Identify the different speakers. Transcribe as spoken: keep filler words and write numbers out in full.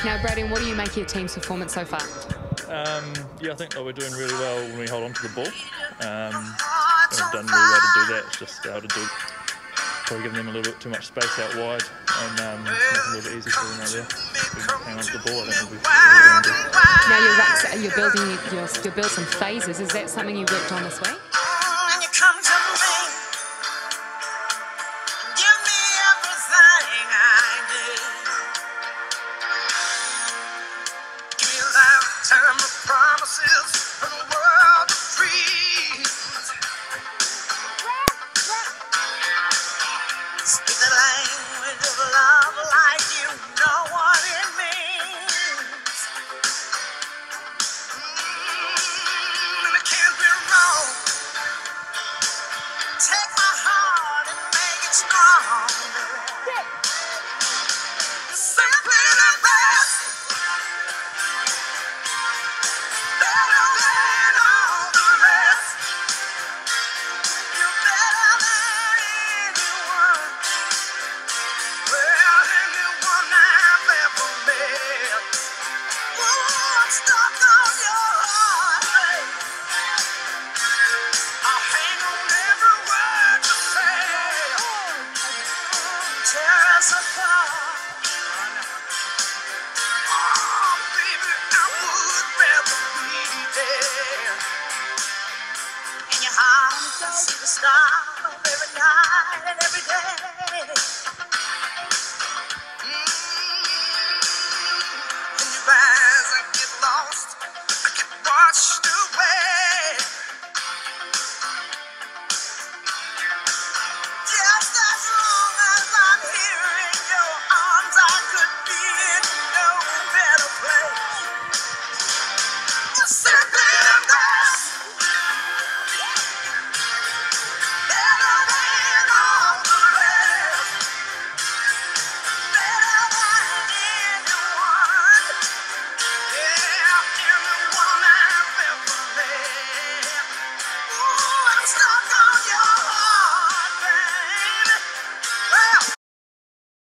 Speaker 1: Now, Braden, what do you make of your team's performance so far?
Speaker 2: Um, yeah, I think that we're doing really well when we hold on to the ball. Um, we've done really well to do that. It's just able to do, probably giving them a little bit too much space out wide and um, make it a little bit easy for them out there. If we hang on to the ball, I think we'll be really good.
Speaker 1: Now you're, you're building you're, you're building some phases. Is that something you worked on this week?